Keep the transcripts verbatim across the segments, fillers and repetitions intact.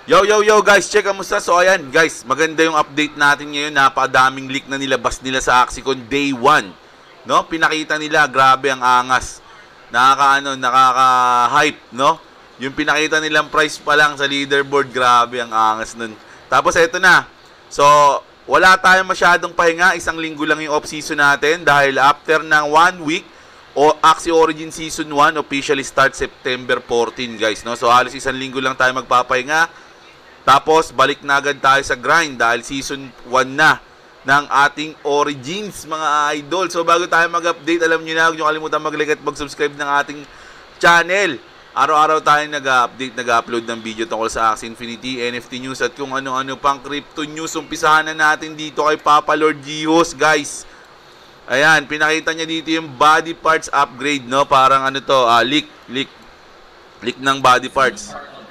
Yo, yo, yo guys, check kamusta? So ayan guys, maganda yung update natin ngayon. Napakadaming leak na nilabas nila sa Axicon day one. No? Pinakita nila, grabe ang angas. Nakaka-ano, nakaka-hype, no? Yung pinakita nilang price pa lang sa leaderboard, grabe ang angas nun. Tapos eto na. So, wala tayong masyadong pahinga. Isang linggo lang yung off-season natin dahil after ng one week, o Axie Origin Season one officially start September fourteen, guys, no? So, halos isang linggo lang tayo magpapahinga. Tapos, balik na agad tayo sa grind dahil Season one na ng ating Origins, mga idol. So, bago tayo mag-update, alam nyo na, huwag nyo kalimutan mag-like at mag-subscribe ng ating channel. Araw-araw tayo nag-update, nag-upload ng video tungkol sa Axie Infinity, N F T news, at kung ano-ano pang crypto news. Umpisahan na natin dito kay Papa Lord Gios, guys. Ayan, pinakita niya dito yung body parts upgrade, no? Parang ano to, uh, leak, leak, leak ng body parts.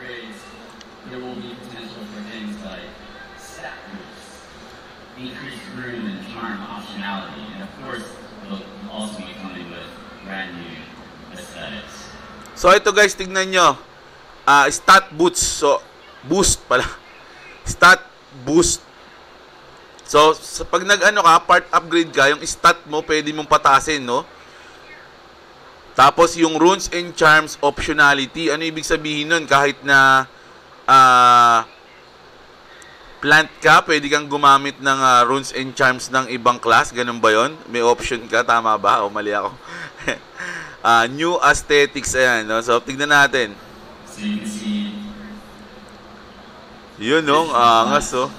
Increased rune and charm optionality, and of course, it'll also be coming with brand new aesthetics. So ito guys, tignan nyo. Uh, stat boost. So, boost pala. Stat boost. So, sa pag nag-ano ka, part upgrade ka, yung stat mo, pwede mong patasin, no? Tapos, yung runes and charms optionality. Ano ibig sabihin nun? Kahit na ah... Uh, plant ka, pwede kang gumamit ng uh, runes and charms ng ibang class. Ganun ba yun? May option ka, tama ba? O mali ako. uh, new aesthetics, ayan. No? So, tignan natin. So you can see... Yun, no? Angas, oh.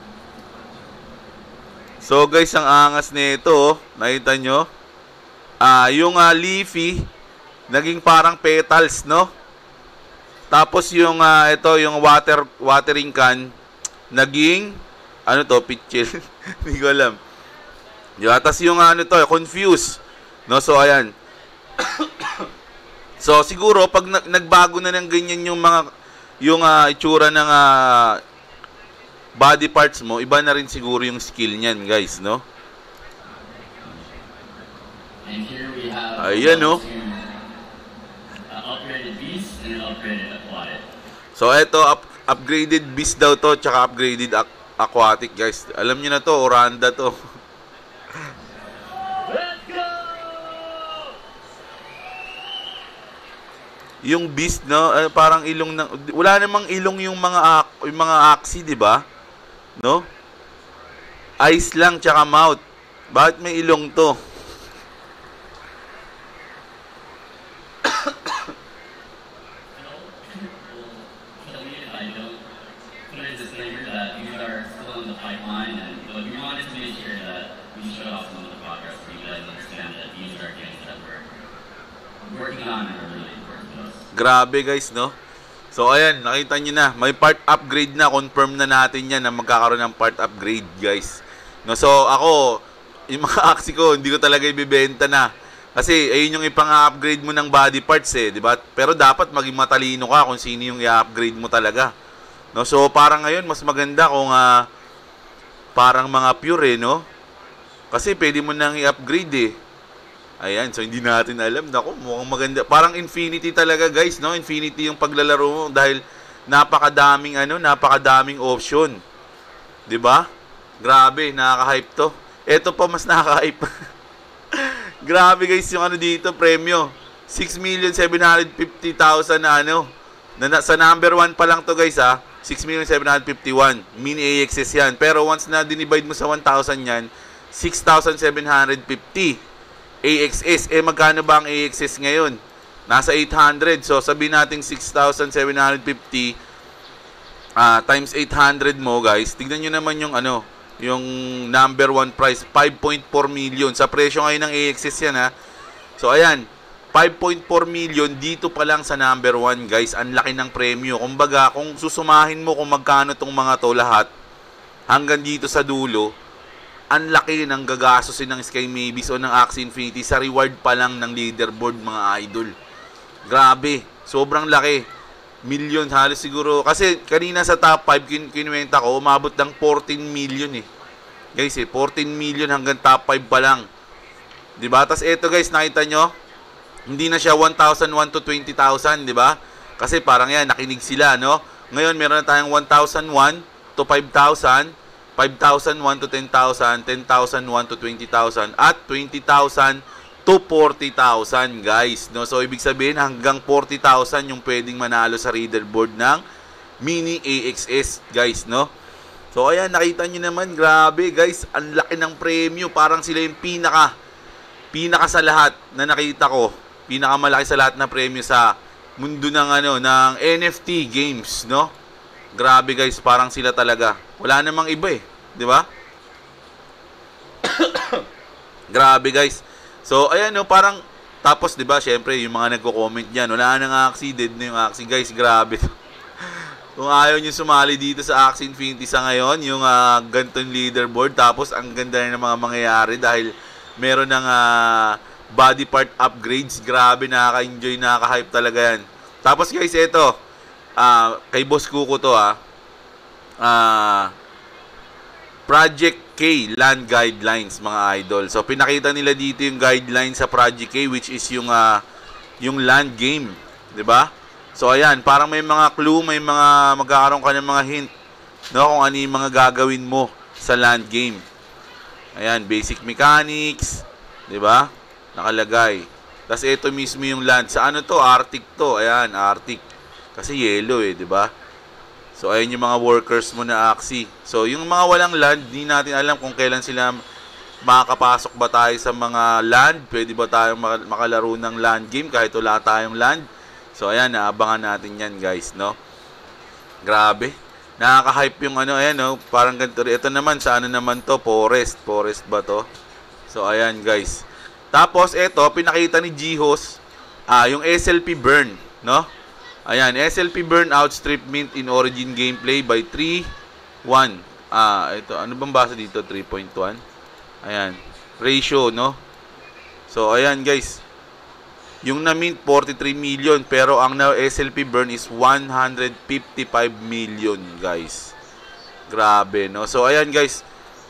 So, guys, ang angas nito, oh. Nakita nyo? Uh, yung uh, leafy, naging parang petals, no? Tapos, yung, uh, ito, yung water, watering can, naging, ano to, pitchil. Hindi ko alam. Yung, atas yung ano to, confused. No, so ayan. So siguro pag nagbago na ng ganyan yung mga yung uh, itsura ng uh, body parts mo, iba na rin siguro yung skill niyan, guys, no? And here we have ayan, no? Uh, upgraded beast and upgraded aquatic. So eto, up upgraded beast daw to, tsaka upgraded aquatic, guys. Alam niyo na to, Oranda to. Let's go! Yung beast, no, eh, parang ilong ng wala namang ilong yung mga yung mga Axie, di ba? No? Eyes lang tsaka mouth. Bakit may ilong to? Grabe, guys, no? So, ayan, nakita nyo na. May part upgrade na. Confirm na natin yan na magkakaroon ng part upgrade, guys. No, so, ako, yung mga Axie ko, hindi ko talaga ibibenta na. Kasi, ayun yung ipang-upgrade mo ng body parts, eh, di ba? Pero dapat maging matalino ka kung sino yung i-upgrade mo talaga. No, so, parang ngayon, mas maganda kung uh, parang mga pure, eh, no? Kasi, pwede mo nang i-upgrade, eh. Ayan, so hindi natin alam. Naku, mukhang maganda. Parang Infinity talaga, guys, no? Infinity yung paglalaro mo dahil napakadaming ano, napakadaming option. 'Di ba? Grabe, nakaka-hype 'to. Ito pa mas nakaka-hype. Grabe, guys, yung ano dito, premyo. six million seven hundred fifty thousand na ano. Na, sa number one pa lang 'to, guys, ha. six million seven hundred fifty-one. Mini A X S 'yan. Pero once na dinivide mo sa one thousand 'yan, six thousand seven hundred fifty. A X S, eh magkano ba ang A X S ngayon? Nasa eight hundred. So sabihin natin six thousand seven hundred fifty uh, times eight hundred mo, guys. Tignan nyo naman yung ano, yung number one price, five point four million. Sa presyo ngayon ng A X S yan, ha. So ayan, five point four million dito pa lang sa number one, guys. Ang laki ng premyo. Kumbaga, kung susumahin mo kung magkano tong mga to lahat hanggang dito sa dulo, ang laki ng gagastosin ng Sky Maybes o ng Axie Infinity sa reward pa lang ng leaderboard, mga idol. Grabe. Sobrang laki. Million halos siguro. Kasi kanina sa top five, kin kinuwenta ko, umabot ng fourteen million eh. Guys eh, fourteen million hanggang top five pa lang. Diba? Tapos eto, guys, nakita nyo? Hindi na siya one thousand one to twenty thousand, diba? Kasi parang yan, nakinig sila, no? Ngayon, meron na tayong one thousand one to five thousand, five thousand one to ten thousand, ten thousand one to twenty thousand, at twenty thousand to forty thousand, guys. No? So, ibig sabihin, hanggang forty thousand yung pwedeng manalo sa leaderboard ng Mini A X S, guys, no? So, ayan, nakita nyo naman, grabe, guys, ang laki ng premyo. Parang sila yung pinaka, pinaka sa lahat na nakita ko. Pinakamalaki sa lahat na premyo sa mundo ng, ano, ng N F T games, no? Grabe, guys, parang sila talaga. Wala namang iba, eh. Di ba? Grabe, guys. So, ayan, no, parang, tapos, di ba, syempre, yung mga nagko-comment dyan, wala nang Axie, dead na yung Axie. Guys, grabe. Kung ayaw nyo sumali dito sa Axie Infinity sa ngayon, yung uh, ganitong leaderboard, tapos ang ganda na ng mga mangyayari dahil meron ng uh, body part upgrades. Grabe, nakaka-enjoy, nakaka-hype talaga yan. Tapos guys, ito, uh, kay Boss Kuko to ah, uh, Project K Land Guidelines, mga idol. So, pinakita nila dito yung guidelines sa Project K, which is yung, uh, yung land game, di ba? So, ayan, parang may mga clue, may mga magkakaroon ka ng mga hint, no, kung ano yung mga gagawin mo sa land game. Ayan, basic mechanics, di ba? Nakalagay. Tapos, ito mismo yung land. Sa ano to? Arctic to. Ayan, Arctic. Kasi yellow eh, di ba? So, ayan yung mga workers mo na Axie. So, yung mga walang land, di natin alam kung kailan sila makakapasok ba tayo sa mga land. Pwede ba tayong makalaro ng land game kahit wala tayong land. So, ayan, naabangan natin yan, guys, no? Grabe. Nakaka-hype yung ano, ayan, no? Parang ganito. Ito naman, sa ano naman to? Forest. Forest ba to? So, ayan, guys. Tapos, ito, pinakita ni G-Host, ah, yung S L P burn, no? Ayan, S L P burn outstrip mint in origin gameplay by three one. Ah, ito, ano bang basa dito? three point one. Ayan. Ratio, no? So, ayan, guys. Yung na-mint, forty-three million. Pero ang na-S L P burn is one hundred fifty-five million, guys. Grabe, no? So, ayan, guys.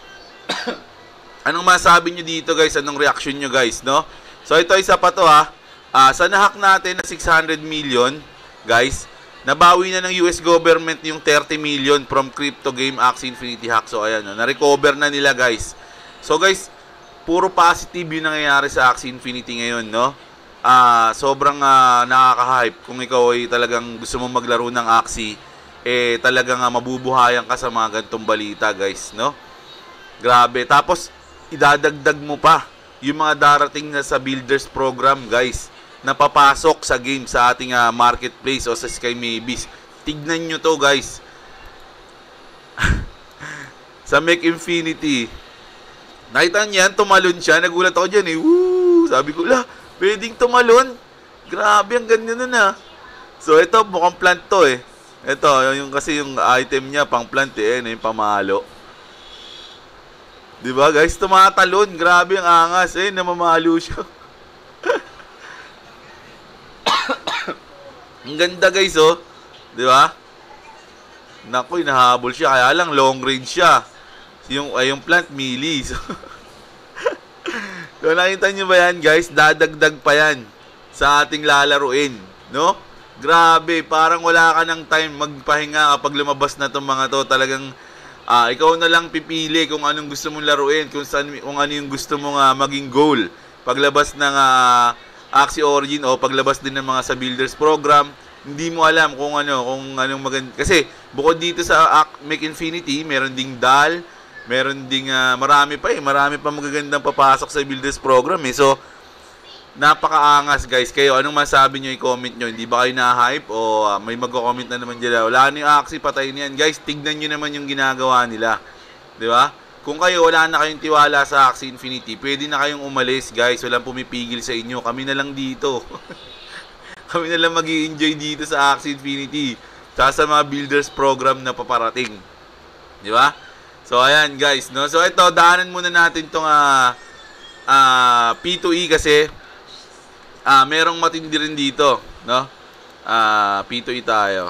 Anong masabi nyo dito, guys? Anong reaction nyo, guys, no? So, ito isa pa to, ha? Uh, sa nahack natin na six hundred million, guys, nabawi na ng U S government yung thirty million from crypto game Axie Infinity hack. So, ayan, no? Na-recover na nila, guys. So, guys, puro positive yung nangyayari sa Axie Infinity ngayon, no? Uh, sobrang uh, nakaka-hype kung ikaw ay talagang gusto mong maglaro ng Axie, eh talagang uh, mabubuhayan ka sa mga ganitong balita, guys, no? Grabe. Tapos idadagdag mo pa yung mga darating na sa builders program, guys, na papasok sa game sa ating uh, marketplace o sa Sky Maybes. Tignan nyo to, guys. Sa Make Infinity, nakita niyan, tumalon siya. Nagulat ako dyan, eh. Woo! Sabi ko, la, pwedeng tumalon. Grabe, ang ganda nun, ah. So, ito, mukhang plant to, eh. Ito, yung, kasi yung item niya, pang plant, eh. Ano yung pamalo. Diba, guys? Tumatalon. Grabe ang angas, eh. Namamalo siya. Ang ganda, guys, oh. Diba? Naku, nahabol siya. Kaya lang, long range siya. Yung, ay, yung plant, melee. So, so, nakita nyo ba yan, guys? Dadagdag pa yan sa ating lalaruin, no? Grabe, parang wala ka ng time magpahinga kapag lumabas na itong mga to. Talagang, uh, ikaw na lang pipili kung anong gusto mong laruin, kung, saan, kung ano yung gusto mong uh, maging goal. Paglabas ng uh, Axie Origin o paglabas din ng mga sa Builders Program, hindi mo alam kung ano, kung anong maganda. Kasi, bukod dito sa Make Infinity, meron ding D A L, meron ding uh, marami pa eh, marami pa magagandang papasok sa Builders Program eh. So, napakaangas, guys. Kayo, anong masabi nyo, i-comment nyo? Hindi ba kayo na-hype o uh, may mag-comment na naman dyan? Wala na yung Axie, patay niyan. Guys, tignan nyo naman yung ginagawa nila. Di ba? Kung kayo wala na kayong tiwala sa Axie Infinity, pwede na kayong umalis, guys. Walang pumipigil sa inyo. Kami na lang dito. Kami na lang mag-i-enjoy dito sa Axie Infinity. Tsaka sa mga Builders Program na paparating. Di ba? So, ayan, guys. No? So, ito, daanan muna natin itong uh, uh, P two E kasi Ah, merong matindi rin dito, no? Ah, P two E tayo.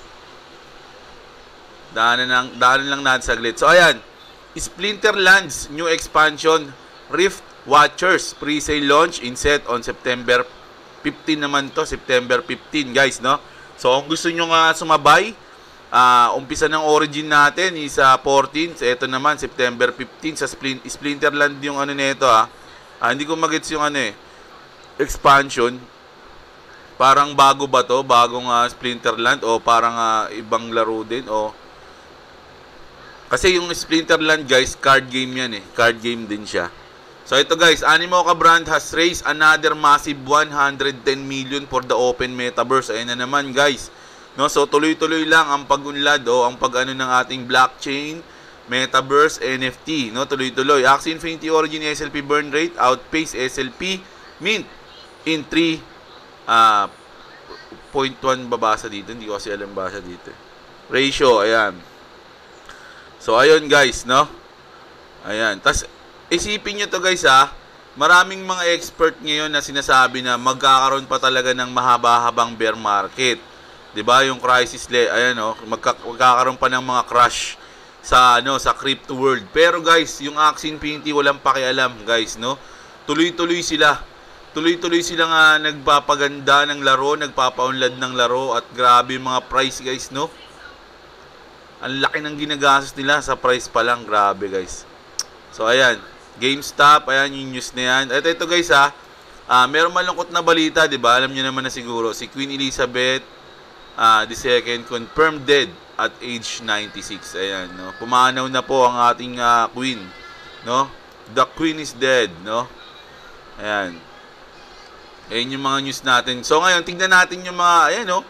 Daanan lang, daanan lang natin saglit. So, ayan. Splinterlands new expansion, Rift Watchers pre-sale launch in set on September fifteenth naman to, September fifteenth, guys, no? So, kung gusto nyo nga sumabay Uh, umpisa ng origin natin is uh, fourteen. So, ito naman, September fifteen. Sa Splin Splinterland yung ano nito ah. Uh, hindi ko magets yung ano eh. Expansion. Parang bago ba to? Bagong uh, Splinterland o parang uh, ibang laro din o... Kasi yung Splinterland guys, card game yan eh. Card game din siya. So ito guys, Animoca brand has raised another massive one hundred ten million for the open metaverse. Ayan na naman guys. No, so tuloy-tuloy lang ang pag-unlad o ang pag-ano ng ating blockchain, metaverse, N F T. No, tuloy-tuloy. Axie Infinity Origin S L P burn rate outpace S L P mint in three uh, point one babasa dito. Hindi ko kasi alam basa dito. Ratio, ayan. So ayun guys, no? Ayan. Tas isipin nyo to guys ha, maraming mga expert ngayon na sinasabi na magkakaroon pa talaga ng mahaba-habang bear market. 'Di ba? Yung crisis le, ayan oh, magka, magkakaroon pa ng mga crash sa ano, sa crypto world. Pero guys, yung Axie Infinity walang pakialam, guys, no? Tuloy-tuloy sila. Tuloy-tuloy sila nga nagpapaganda ng laro, nagpapaunlad ng laro at grabe yung mga price, guys, no? Ang laki ng ginagastos nila sa price pa lang, grabe, guys. So ayan, GameStop, ayan yung news na yan. Ito, ito guys ha, uh, meron malungkot na balita, di ba? Alam niyo naman na siguro, si Queen Elizabeth uh, the second confirmed dead at age ninety-six. Ayan, no? Pumanaw na po ang ating uh, Queen, no? The Queen is dead, no? Ayan. Ayan yung mga news natin. So ngayon, tingnan natin yung mga, ayan, no?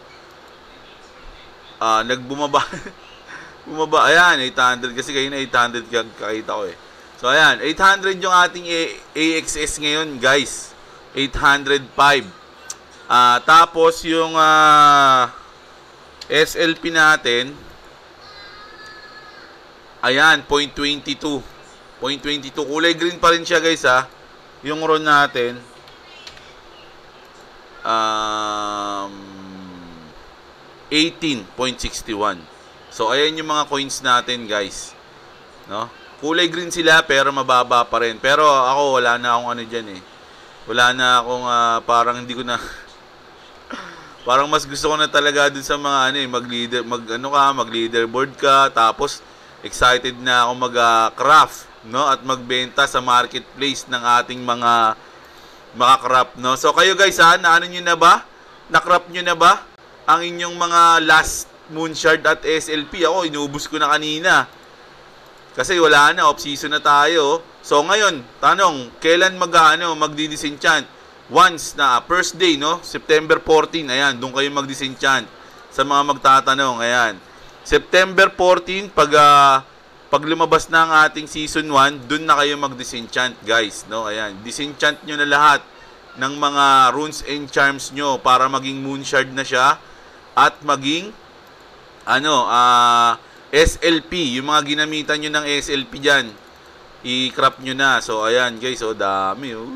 Uh, nagbumaba. Bumaba, ayan, eight hundred. Kasi kayo na eight hundred kakita ko eh. So, ayan, eight hundred yung ating A X S ngayon, guys. eight hundred five. Uh, tapos, yung uh, S L P natin, ayan, zero point two two. zero point two two. Kulay green pa rin siya, guys, ha. Yung R O N natin, um, eighteen point six one. So, ayan yung mga coins natin, guys. No? Kulay green sila, pero mababa pa rin. Pero ako, wala na akong ano dyan eh. Wala na akong, uh, parang hindi ko na... parang mas gusto ko na talaga dun sa mga ano eh, mag-leader, mag, ano ka, mag-leaderboard ka. Tapos, excited na ako mag-craft, uh, no? At magbenta sa marketplace ng ating mga maka-craft, no? So, kayo guys, ha, na ano nyo na ba? Na-craft nyo na ba ang inyong mga last Moonshard at S L P? Ako, inubos ko na kanina. Kasi wala na, off-season na tayo. So, ngayon, tanong, kailan mag-ano, magdi-disenchant? Once na, first day, no? September fourteen, ayan, doon kayo mag-disenchant. Sa mga magtatanong, ayan. September fourteen, pag, uh, pag lumabas na ang ating season one, doon na kayo mag-disenchant, guys, no? Ayan, disenchant nyo na lahat ng mga runes and charms nyo para maging Moonshard na siya at maging ano, ah, uh, S L P, yung mga ginamitan nyo ng S L P dyan, i-crop nyo na. So, ayan guys, oh, dami, oh.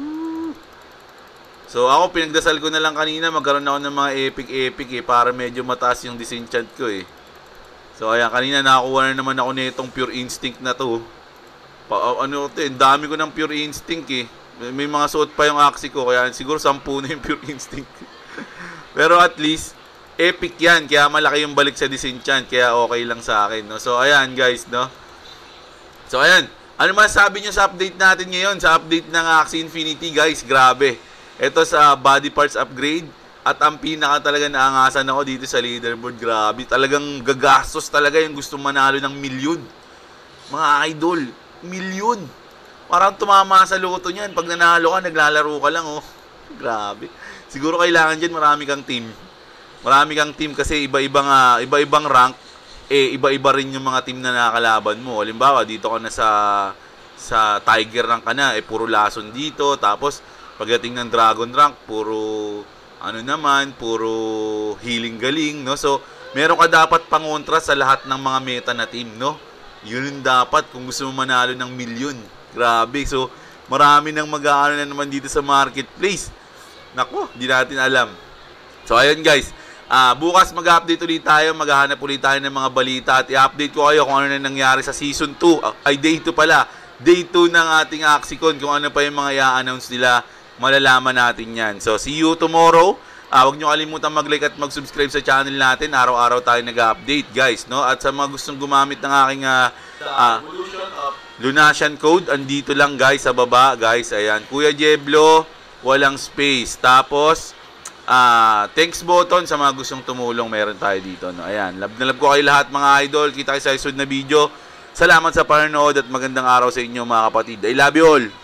So, ako, pinagdasal ko na lang kanina, magkaroon ako ng mga epic-epic, eh, para medyo mataas yung disenchant ko, eh. So, ayan, kanina nakakuha na naman ako nitong Pure Instinct na to. Pa, ano to, eh, dami ko ng Pure Instinct, eh. May, may mga suot pa yung Axie ko, kaya siguro sampu na yung Pure Instinct. Pero at least, epic yan, kaya malaki yung balik sa disenchant, kaya okay lang sa akin, no? So, ayan, guys, no? So, ayan. Ano masasabi nyo sa update natin ngayon? Sa update ng Axie Infinity, guys, grabe. Ito sa body parts upgrade, at ang pinaka talaga naangasan ako dito sa leaderboard, grabe. Talagang gagastos talaga yung gusto manalo ng milyon. Mga idol, milyon. Parang tumama sa loto niyan. Pag nanalo ka, naglalaro ka lang, oh. Grabe. Siguro kailangan dyan marami kang team. Marami kang team kasi iba-ibang uh, iba-ibang rank, eh iba-iba rin yung mga team na nakakalaban mo. Halimbawa, dito ka na sa sa Tiger rank ka na, eh puro lason dito. Tapos pagdating ng Dragon rank, puro ano naman, puro healing galing, no? So, meron ka dapat pangontra sa lahat ng mga meta na team, no? Yun dapat kung gusto mo manalo ng milyon. Grabe. So, marami nang mag-aano na naman dito sa marketplace. Nako, di natin alam. So, ayun guys. Uh, bukas mag-update ulit tayo, maghahanap ulit tayo ng mga balita at i-update ko kayo kung ano na nangyari sa season two, ay day two pala, day two ng ating AxieCon, kung ano pa yung mga i-announce nila, malalaman natin yan. So see you tomorrow Ah, huwag nyo kalimutan mag-like at mag-subscribe sa channel natin. Araw-araw tayo nag-update, guys, no? At sa mga gustong gumamit ng aking uh, uh, Lunasian code, andito lang, guys, sa baba, guys. Ayan, Kuya Jeblo, walang space. Tapos, ah, thanks button sa mga gustong tumulong, meron tayo dito, no? Ayan, love na love ko kayo lahat, mga idol. Kita kayo sa isunod na video. Salamat sa panonood at magandang araw sa inyo, mga kapatid. I love you all.